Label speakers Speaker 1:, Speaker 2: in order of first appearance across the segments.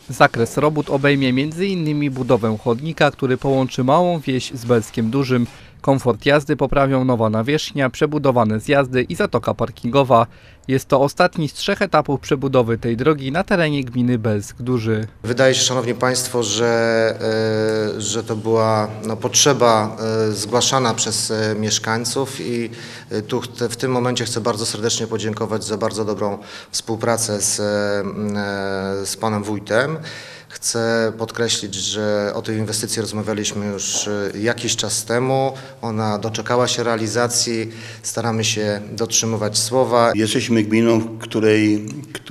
Speaker 1: Zakres robót obejmie m.in. budowę chodnika, który połączy Małą Wieś z Belskiem Dużym. Komfort jazdy poprawią nowa nawierzchnia, przebudowane zjazdy i zatoka parkingowa. Jest to ostatni z 3 etapów przebudowy tej drogi na terenie gminy Belsk Duży.
Speaker 2: Wydaje się, Szanowni Państwo, że to była potrzeba zgłaszana przez mieszkańców i tu w tym momencie chcę bardzo serdecznie podziękować za bardzo dobrą współpracę z panem wójtem. Chcę podkreślić, że o tej inwestycji rozmawialiśmy już jakiś czas temu. Ona doczekała się realizacji. Staramy się dotrzymywać słowa.
Speaker 3: Jesteśmy gminą, w której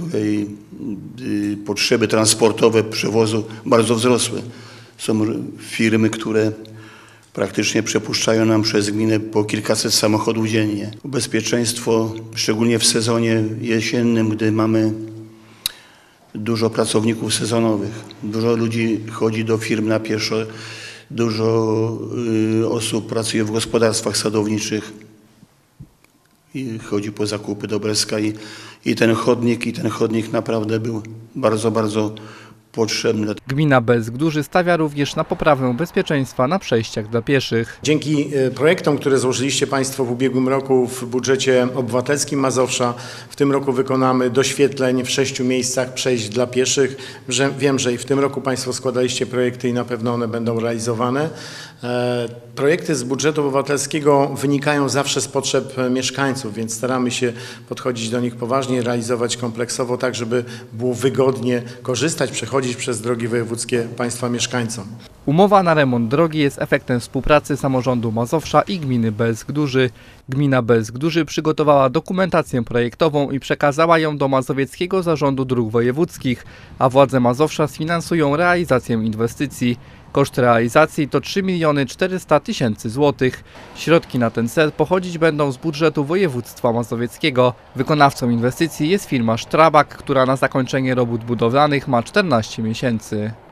Speaker 3: potrzeby transportowe przewozu bardzo wzrosły. Są firmy, które praktycznie przepuszczają nam przez gminę po kilkaset samochodów dziennie. Bezpieczeństwo, szczególnie w sezonie jesiennym, gdy mamy dużo pracowników sezonowych, dużo ludzi chodzi do firm na pieszo, dużo osób pracuje w gospodarstwach sadowniczych i chodzi po zakupy do Brzeska i ten chodnik naprawdę był bardzo, bardzo potrzebny.
Speaker 1: Gmina Belsk Duży stawia również na poprawę bezpieczeństwa na przejściach dla pieszych.
Speaker 4: Dzięki projektom, które złożyliście Państwo w ubiegłym roku w budżecie obywatelskim Mazowsza, w tym roku wykonamy doświetleń w 6 miejscach przejść dla pieszych. Wiem, że i w tym roku Państwo składaliście projekty i na pewno one będą realizowane. Projekty z budżetu obywatelskiego wynikają zawsze z potrzeb mieszkańców, więc staramy się podchodzić do nich poważnie, realizować kompleksowo, tak żeby było wygodnie korzystać, przechodzić przez drogi wojewódzkie Państwa mieszkańcom.
Speaker 1: Umowa na remont drogi jest efektem współpracy samorządu Mazowsza i gminy Belsk Duży. Gmina Belsk Duży przygotowała dokumentację projektową i przekazała ją do Mazowieckiego Zarządu Dróg Wojewódzkich, a władze Mazowsza sfinansują realizację inwestycji. Koszt realizacji to 3 400 000 złotych. Środki na ten cel pochodzić będą z budżetu województwa mazowieckiego. Wykonawcą inwestycji jest firma Strabag, która na zakończenie robót budowlanych ma 14 miesięcy.